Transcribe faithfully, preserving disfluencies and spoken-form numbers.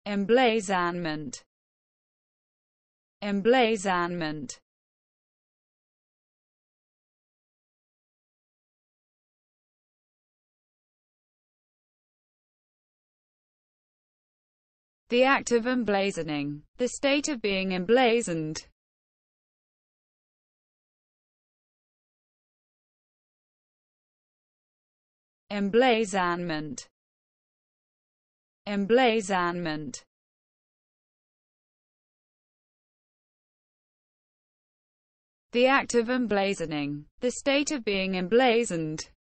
Emblazonment. Emblazonment. The act of emblazoning. The state of being emblazoned. Emblazonment. Emblazonment. The act of emblazoning. The state of being emblazoned.